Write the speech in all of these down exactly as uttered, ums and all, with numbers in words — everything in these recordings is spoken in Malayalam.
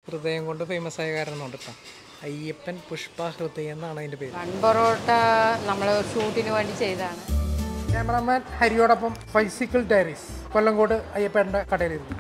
ഹൃദയം കൊണ്ട് ഫേമസ് ആയ കാരണം കേട്ടോ. അയ്യപ്പൻ പുഷ്പ ഹൃദയം എന്നാണ് അതിൻ്റെ പേര്. ബൺ പൊറോട്ട നമ്മൾ ഷൂട്ടിന് വേണ്ടി ചെയ്തതാണ്. ക്യാമറാമാൻ ഹരിയോടൊപ്പം ബൈസിക്കിൾ ഡയറീസ് കൊല്ലങ്കോട് അയ്യപ്പേട്ടൻ്റെ കടയിലിരുന്നു.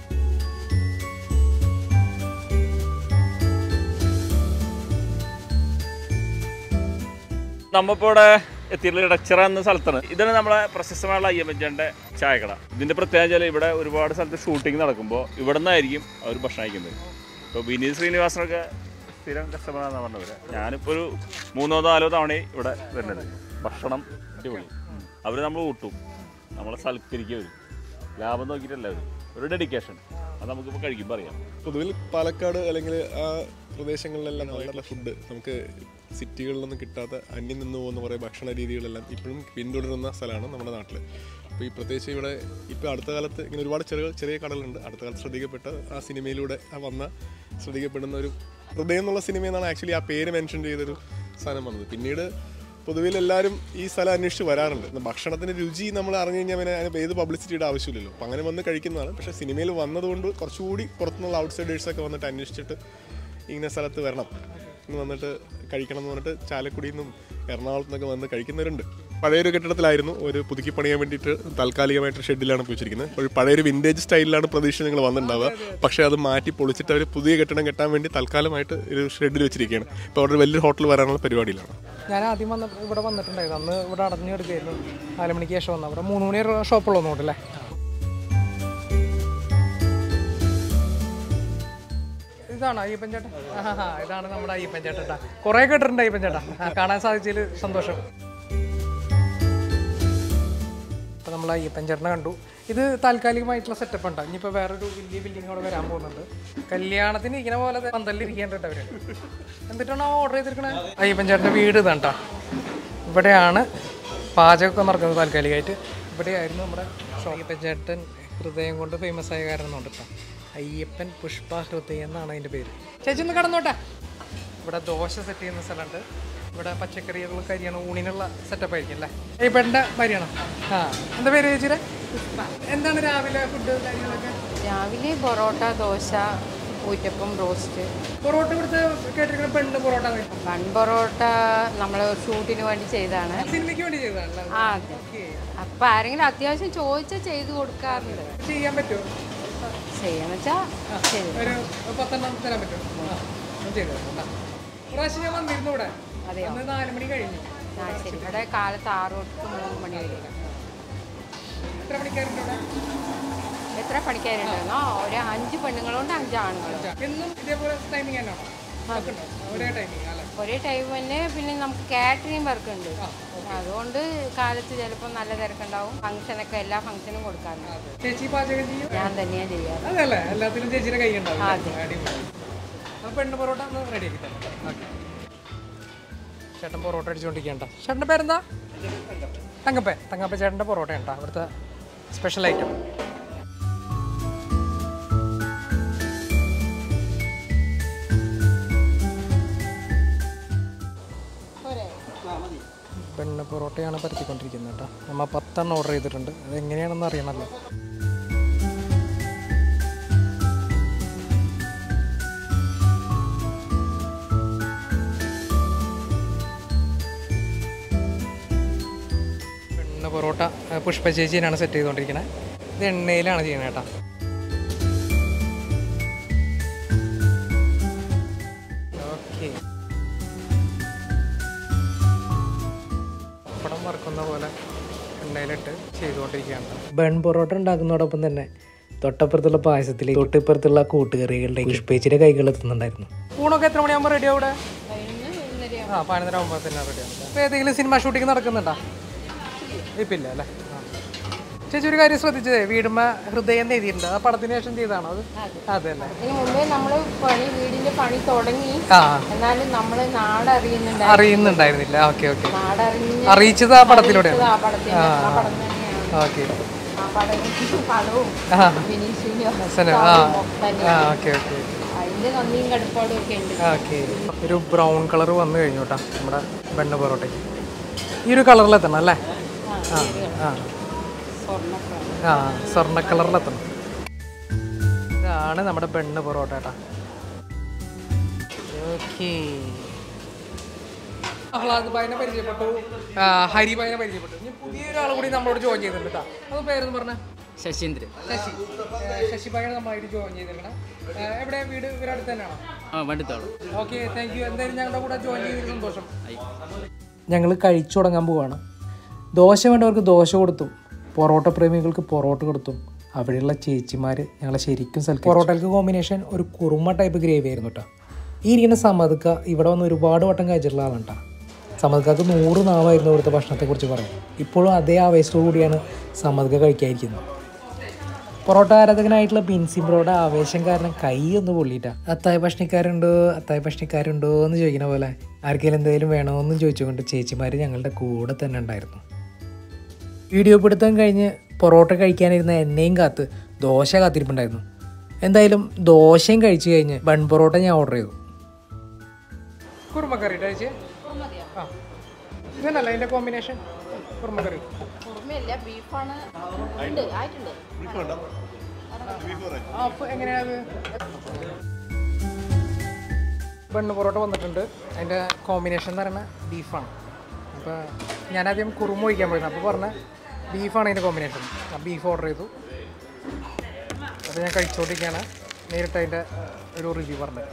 നമ്മളിപ്പോൾ ഇവിടെ എത്തിയിട്ടുള്ള ഇടച്ചിറ എന്ന സ്ഥലത്താണ്. ഇതാണ് നമ്മളെ പ്രശസ്തമായുള്ള അയ്യപ്പൻ്റെ ചായക്കട. ഇതിൻ്റെ പ്രത്യേകത വെച്ചാൽ ഇവിടെ ഒരുപാട് സ്ഥലത്ത് ഷൂട്ടിംഗ് നടക്കുമ്പോൾ ഇവിടെ നിന്നായിരിക്കും അവർ ഭക്ഷണം കഴിക്കുന്നത്. ഇപ്പോൾ വിനീത് ശ്രീനിവാസനൊക്കെ സ്ഥിരം കസ്റ്റമറാണെന്ന് പറഞ്ഞവർ. ഞാനിപ്പോൾ ഒരു മൂന്നോ നാലോ തവണ ഇവിടെ വരുന്നത്. ഭക്ഷണം അടിപൊളി. അവർ നമ്മൾ കൂട്ടും, നമ്മളെ സൽക്കരിക്കുക വരും. ലാഭം നോക്കിയിട്ടല്ല അവർ, ഒരു ഡെഡിക്കേഷൻ. അത് നമുക്കിപ്പോൾ കഴിക്കുമ്പോൾ അറിയാം. പൊതുവിൽ പാലക്കാട് അല്ലെങ്കിൽ ആ പ്രദേശങ്ങളിലെല്ലാം നല്ല ഫുഡ് നമുക്ക് സിറ്റികളിലൊന്നും കിട്ടാത്ത അന്യം നിന്ന് പോകുന്ന കുറേ ഭക്ഷണ രീതികളെല്ലാം ഇപ്പോഴും പിന്തുടരുന്ന സ്ഥലമാണ് നമ്മുടെ നാട്ടിൽ. അപ്പോൾ ഈ പ്രത്യേകിച്ച് ഇവിടെ ഇപ്പോൾ അടുത്ത കാലത്ത് ഇങ്ങനെ ഒരുപാട് ചെറിയ ചെറിയ കടകളുണ്ട്. അടുത്ത കാലത്ത് ശ്രദ്ധിക്കപ്പെട്ട ആ സിനിമയിലൂടെ ആ വന്ന ശ്രദ്ധിക്കപ്പെടുന്ന ഒരു ഹൃദയം എന്നുള്ള സിനിമയെന്നാണ് ആക്ച്വലി ആ പേര് മെൻഷൻ ചെയ്തൊരു സാധനം വന്നത്. പിന്നീട് പൊതുവിൽ എല്ലാവരും ഈ സ്ഥലം അന്വേഷിച്ച് വരാറുണ്ട്. ഭക്ഷണത്തിൻ്റെ രുചി നമ്മൾ അറിഞ്ഞു കഴിഞ്ഞാൽ പിന്നെ അതിന് ഏത് പബ്ലിസിറ്റിയുടെ ആവശ്യമില്ലല്ലോ. അപ്പോൾ അങ്ങനെ വന്ന് കഴിക്കുന്നതാണ്. പക്ഷേ സിനിമയിൽ വന്നതുകൊണ്ട് കുറച്ചുകൂടി പുറത്തുനിന്നുള്ള ഔട്ട്സൈഡേഴ്സൊക്കെ വന്നിട്ട് അന്വേഷിച്ചിട്ട് ഇങ്ങനെ സ്ഥലത്ത് വരണം എന്ന് വന്നിട്ട് കഴിക്കണം എന്ന് പറഞ്ഞിട്ട് ചാലക്കുടിയിൽ നിന്നും എറണാകുളത്തു നിന്നൊക്കെ വന്ന് കഴിക്കുന്നവരുണ്ട്. പഴയൊരു കെട്ടിടത്തിലായിരുന്നു, ഒരു പുതുക്കി പണിയാൻ വേണ്ടിയിട്ട് താൽക്കാലികമായിട്ട് ഷെഡിലാണ് വെച്ചിരിക്കുന്നത്. ഒരു പഴയൊരു വിൻറ്റേജ് സ്റ്റൈലിലാണ് പ്രതീക്ഷ നിങ്ങൾ വന്നിട്ടുണ്ടാവുക. പക്ഷേ അത് മാറ്റി പൊളിച്ചിട്ട് അവർ പുതിയ കെട്ടിടം കെട്ടാൻ വേണ്ടി തൽക്കാലമായിട്ട് ഒരു ഷെഡിൽ വെച്ചിരിക്കുകയാണ്. ഇപ്പോൾ അവിടെ വലിയൊരു ഹോട്ടൽ വരാനുള്ള പരിപാടിയിലാണ്. ഞാൻ ആദ്യം വന്ന ഇവിടെ വന്നിട്ടുണ്ടായിരുന്നു. അന്ന് ഇവിടെ അടഞ്ഞു കിടക്കുകയായിരുന്നു. നാല് മണിക്ക് ശേഷം വന്നു. അവിടെ മൂന്ന് മണി ഷോപ്പുള്ളൂ നോട്ടല്ലേ. ഇതാണ് അയ്യപ്പൻ ചേട്ടൻ. ആ ഇതാണ് നമ്മുടെ അയ്യപ്പൻ ചേട്ടൻ. കുറേ കേട്ടിട്ടുണ്ട് അയ്യപ്പൻ ചേട്ടാ. കാണാൻ സാധിച്ചതിൽ സന്തോഷം. അപ്പോൾ നമ്മൾ അയ്യപ്പൻ ചേട്ടനെ കണ്ടു. ഇത് താൽക്കാലികമായിട്ടുള്ള സെറ്റപ്പ് ഉണ്ടാകും. ഇനിയിപ്പോൾ വേറൊരു വലിയ ബിൽഡിംഗ് അവിടെ വരാൻ പോകുന്നുണ്ട്. കല്യാണത്തിന് ഇരിക്കുന്ന പോലെ പന്തലിരിക്കേണ്ടിട്ട് അവർ. എന്നിട്ടാണ് ഓർഡർ ചെയ്തിരിക്കണേ. അയ്യപ്പൻ ചേട്ടൻ്റെ വീട് ഇതാണ് കേട്ടോ. ഇവിടെയാണ് പാചകമൊക്കെ നടക്കുന്നത് താൽക്കാലികമായിട്ട്. ഇവിടെയായിരുന്നു നമ്മുടെ അയ്യപ്പൻ ചേട്ടൻ ഹൃദയം കൊണ്ട് ഫേമസ് ആയ കാരണം കേട്ടോ. അയ്യപ്പൻ പുഷ്പ ഹൃദയം എന്നാണ് അതിൻ്റെ പേര്. ചേച്ചി ഒന്ന് കടന്നോട്ടെ. ഇവിടെ ദോശ സെറ്റ് ചെയ്യുന്ന സ്ഥലമുണ്ട്. ഇവിടെ പച്ചക്കറികളൊക്കെ അരിയാണ്. ഊണിനുള്ള സെറ്റപ്പ് ആയിരിക്കും അല്ലേ. അയ്യപ്പൻ്റെ ഭാര്യയാണോ? ആ എന്താ പേര് ചേച്ചിയുടെ? എന്താണ് രാവിലെ ഫുഡ് കാര്യങ്ങളൊക്കെ? രാവിലെ പൊറോട്ട, ദോശ, ഊറ്റപ്പം, റോസ്റ്റ്. പൊറോട്ട ഇവിടുത്തെ കേട്ടിരിക്കുന്ന പെണ്ണ് പൊറോട്ട. ബൺ പൊറോട്ട നമ്മൾ ഷൂട്ടിന് വേണ്ടി ചെയ്തതാണ്. സിനിമയ്ക്ക് വേണ്ടി ചെയ്തതാണല്ലോ. ആ അതെ. അപ്പം ആരെങ്കിലും അത്യാവശ്യം ചോദിച്ചാൽ ചെയ്ത് കൊടുക്കാറുണ്ട്. ചെയ്യാൻ പറ്റുമോ? ചെയ്യാന്ന് വെച്ചാൽ ഒരു പത്തെണ്ണം തരാൻ പറ്റുമോ? ചെയ്തു പ്രാവശ്യം ഞാൻ വന്നിരുന്നു ഇവിടെ. അതെയോ? നാല് മണി കഴിഞ്ഞു. ആ ശരി. ഇവിടെ കാലത്ത് ആറ് തൊട്ട് മൂന്ന് മണി വരെ. എത്ര പണിക്കാരുണ്ട് ഇവിടെ? എത്ര പണിക്കാരുണ്ടെന്നോ? ഒരു അഞ്ച് പെണ്ണുങ്ങളുണ്ട്, അഞ്ച് ആണുങ്ങളുണ്ട്. എന്നും ഇതേപോലെ ടൈമിംഗ് തന്നെയാണോ? ഒരേ ടൈമിംഗ് അല്ലേ? ഒരേ ടൈം തന്നെ. പിന്നെ നമുക്ക് കാറ്ററിംഗ് വർക്ക് ഉണ്ട്. അതുകൊണ്ട് കാലത്ത് ചിലപ്പോൾ നല്ല തിരക്കുണ്ടാവും. ഫംഗ്ഷനൊക്കെ എല്ലാ ഫംഗ്ഷനും കൊടുക്കാറുണ്ട്. ചേച്ചി പാചകം ചെയ്യും? ഞാൻ തന്നെയാണ് ചെയ്യാറ്. അതല്ലേ, എല്ലാത്തിലും ചേച്ചിയുടെ കൈ ഉണ്ടാവും. അതെ. പെണ്ണ് പൊറോട്ട ഒന്ന് റെഡി ആക്കി തരാം. ഓക്കെ. ചേട്ടൻ പൊറോട്ട അടിച്ചുകൊണ്ടിരിക്കണ്ട. ചേട്ടൻ്റെ പേരെന്താ? തങ്കപ്പൻ. തങ്കപ്പൻ ചേട്ടൻ്റെ പൊറോട്ട ഉണ്ടോ അവിടുത്തെ സ്പെഷ്യൽ ഐറ്റം. പെണ്ണ് പൊറോട്ടയാണ് പരത്തിക്കൊണ്ടിരിക്കുന്നത് കേട്ടോ. നമ്മൾ പത്തെണ്ണം ഓർഡർ ചെയ്തിട്ടുണ്ട്. അതെങ്ങനെയാണെന്ന് അറിയണമല്ലോ. പെണ്ണ് പൊറോട്ട പുഷ്പ ചേച്ചിയാണ് സെറ്റ് ചെയ്തുകൊണ്ടിരിക്കുന്നത്. ഇത് എണ്ണയിലാണ് ചെയ്യുന്നത് കേട്ടോ. ഓക്കെ. പടം വറുക്കുന്ന പോലെ എണ്ണയിലിട്ട് ചെയ്തുകൊണ്ടിരിക്കുകയാണ്. ബൺ പൊറോട്ട ഉണ്ടാക്കുന്നതോടൊപ്പം തന്നെ തൊട്ടപ്പുറത്തുള്ള പായസത്തിൽ തൊട്ടിപ്പുറത്തുള്ള കൂട്ടുകറികളുടെ പുഷ്പേച്ചിയുടെ കൈകൾ എത്തുന്നുണ്ടായിരുന്നു. ഊണൊക്കെ എത്ര മണിയാകുമ്പോൾ റെഡി ആവിടെ? ആ പതിനൊന്നര ആകുമ്പോൾ തന്നെ റെഡി ആവും. ഇപ്പോൾ ഏതെങ്കിലും സിനിമ ഷൂട്ടിംഗ് നടക്കുന്നുണ്ടോ? ഇപ്പം ഇല്ല അല്ലേ. ചേച്ചി ഒരു കാര്യം ശ്രദ്ധിച്ചതേ, വീടുമ്മ ഹൃദയം എഴുതിയിട്ടുണ്ട്. ആ പടത്തിന് ശേഷം ചെയ്താണോ അത്? അതെ അല്ലേ. ഇതിന് മുമ്പേ നമ്മൾ പണി വീടിന്റെ പണി തുടങ്ങി. എന്നാലും നമ്മൾ നാട് അറിയുന്നുണ്ട് അറിയുന്നുണ്ടായിരുന്നില്ല. Okay okay. നാടറിഞ്ഞ് അറിയിച്ചത് ആ പടത്തിലൂടെ. ഓക്കെ. ഒരു ബ്രൗൺ കളർ വന്നു കഴിഞ്ഞു കേട്ടോ നമ്മുടെ ബണ്ണ് പൊറോട്ടയ്ക്ക്. ഈ ഒരു കളറിലെത്തണം അല്ലേ? ആ ആ ആ സ്വർണ്ണ കളറിലെത്തണം. ഇതാണ് നമ്മുടെ ബണ്ണ് പൊറോട്ട കേട്ടോ. ഓക്കെ. ആഹ്ലാദ് ഭായിനെ പരിചയപ്പെട്ടു, ഹരി ഭായിനെ പരിചയപ്പെട്ടു. ഇനി പുതിയൊരാൾ കൂടി നമ്മളോട് ജോയിൻ ചെയ്തിട്ടുണ്ട് കേട്ടോ. അത് പേരെന്ന് പറഞ്ഞ ശശീന്ദ്രൻ. ശശി. ശശി ഭായിയാണ് നമ്മളായിട്ട് ജോയിൻ ചെയ്തിരിക്കണം. എവിടെ വീട്? ഇവരടുത്ത് തന്നെയാണോ? ആ വണ്ടിത്തോളം. Okay, thank you. എന്തായാലും ഞങ്ങളുടെ കൂടെ ജോയിൻ ചെയ്തതിൽ സന്തോഷം. ഞങ്ങൾ കഴിച്ചു തുടങ്ങാൻ പോവാണ്. ദോശ വേണ്ടവർക്ക് ദോശ കൊടുത്തും പൊറോട്ട പ്രേമികൾക്ക് പൊറോട്ട കൊടുത്തും അവിടെയുള്ള ചേച്ചിമാർ ഞങ്ങളെ ശരിക്കും സൽക്കരിച്ചു. പൊറോട്ടയ്ക്ക് കോമ്പിനേഷൻ ഒരു കുറുമ ടൈപ്പ് ഗ്രേവി ആയിരുന്നു കേട്ടോ. ഈ ഇരിക്കുന്ന സമദ്ക്ക ഇവിടെ വന്ന് ഒരുപാട് വട്ടം കഴിച്ചിട്ടുള്ള ആളാണ് കേട്ടോ. സമദ്ക്കക്ക് നൂറ് നാവായിരുന്നു ഇവിടുത്തെ ഭക്ഷണത്തെക്കുറിച്ച് പറയും. ഇപ്പോഴും അതേ ആവേശത്തോടു കൂടിയാണ് സമദ്ക്ക കഴിക്കാതിരിക്കുന്നത്. പൊറോട്ട ആരാധകനായിട്ടുള്ള ബിൻസിബ്രോയുടെ ആവേശം കാരണം കൈ ഒന്ന് പൊള്ളിയിട്ടാ. അത്തായ ഭക്ഷണിക്കാരുണ്ടോ അത്തായ ഭക്ഷണിക്കാരുണ്ടോ എന്ന് ചോദിക്കുന്ന പോലെ ആർക്കെങ്കിലും എന്തെങ്കിലും വേണമെന്നും ചോദിച്ചുകൊണ്ട് ചേച്ചിമാർ ഞങ്ങളുടെ കൂടെ തന്നെ ഉണ്ടായിരുന്നു. വീഡിയോ പിടുത്തം കഴിഞ്ഞ് പൊറോട്ട കഴിക്കാനിരുന്ന എന്നെയും കാത്ത് ദോശ കാത്തിരിപ്പുണ്ടായിരുന്നു. എന്തായാലും ദോശയും കഴിച്ചു കഴിഞ്ഞ് ബൺ പൊറോട്ട ഞാൻ ഓർഡർ ചെയ്തു. കുറുമക്കറി കഴിച്ച് ആ ഇതന്നല്ല അതിൻ്റെ കോമ്പിനേഷൻ. കുറുമക്കറി ബീഫാണ്. അപ്പോൾ എങ്ങനെയാണത്? ബണ്ണ് പൊറോട്ട വന്നിട്ടുണ്ട്. അതിൻ്റെ കോമ്പിനേഷൻ എന്ന് പറയുന്നത് ബീഫാണ്. അപ്പോൾ ഞാനാദ്യം കുറുമ ഒഴിക്കാൻ പോയിരുന്നു. അപ്പോൾ പറഞ്ഞ ബീഫാണ് അതിൻ്റെ കോമ്പിനേഷൻ. ആ ബീഫ് ഓർഡർ ചെയ്തു. അപ്പോൾ ഞാൻ കഴിച്ചുകൊണ്ടിരിക്കുകയാണ്. നേരിട്ട് അതിൻ്റെ ഒരു റിവ്യൂ പറഞ്ഞത്.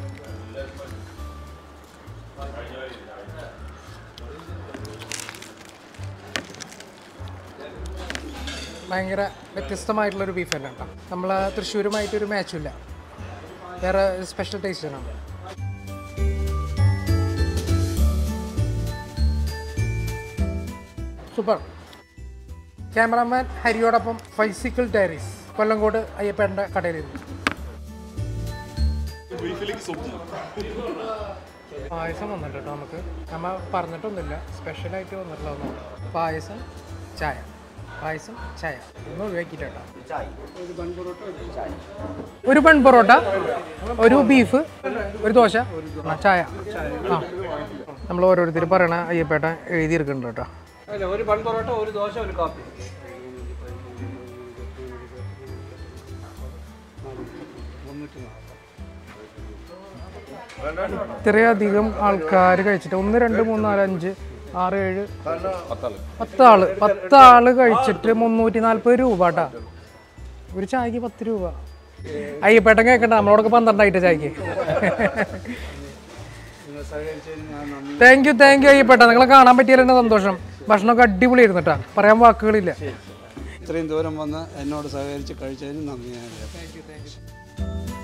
ഭയങ്കര വ്യത്യസ്തമായിട്ടുള്ളൊരു ബീഫ് തന്നെ കേട്ടോ. നമ്മൾ തൃശ്ശൂരുമായിട്ടൊരു മാച്ചുമില്ല. വേറെ സ്പെഷ്യൽ ടേസ്റ്റാണ്. സൂപ്പർ. ക്യാമറാമാൻ ഹരിയോടൊപ്പം ഫൈസിക്കൽ ഡയറീസ് കൊല്ലങ്കോട് അയ്യപ്പേട്ടൻ്റെ കടയിലിരുന്നു. പായസം വന്നിട്ട് കേട്ടോ. നമുക്ക് നമ്മൾ പറഞ്ഞിട്ടൊന്നുമില്ല, സ്പെഷ്യലായിട്ട് വന്നിട്ടുള്ള ഒന്നാണ് പായസം ചായ. പായസം ചായ ഒന്നും ഒഴിവാക്കിയിട്ടോ. ഒരു ബൺ പൊറോട്ട, ഒരു ബീഫ്, ഒരു ദോശ, ചായ. ആ നമ്മൾ ഓരോരുത്തർ പറയണ അയ്യപ്പേട്ടൻ എഴുതിയെടുക്കുന്നുണ്ട് കേട്ടോ. ഒരു ബൺ പൊറോട്ട, ഒരു ദോശ, ഒരു കാപ്പി. ഇത്രയധികം ആൾക്കാർ കഴിച്ചിട്ട് ഒന്ന് രണ്ട് മൂന്ന് നാല് അഞ്ച് ആറ് ഏഴ് പത്താള് പത്താള് കഴിച്ചിട്ട് മുന്നൂറ്റി നാൽപ്പത് രൂപ കേട്ടാ. ഒരു ചായക്ക് പത്ത് രൂപ. അയ്യപ്പേട്ടൻ കേൾക്കണ്ട, നമ്മളോടൊക്കെ പന്ത്രണ്ടായിട്ട് ചായക്ക്. താങ്ക് യു താങ്ക് യു അയ്യപ്പേട്ട. നിങ്ങളെ കാണാൻ പറ്റിയാലും സന്തോഷം. ഭക്ഷണമൊക്കെ അടിപൊളിയായിരുന്നു കേട്ടോ. പറയാൻ വാക്കുകളില്ല. ഇത്രയും ദൂരം വന്ന് എന്നോട് സഹകരിച്ച് കഴിച്ചതിന് നന്ദി.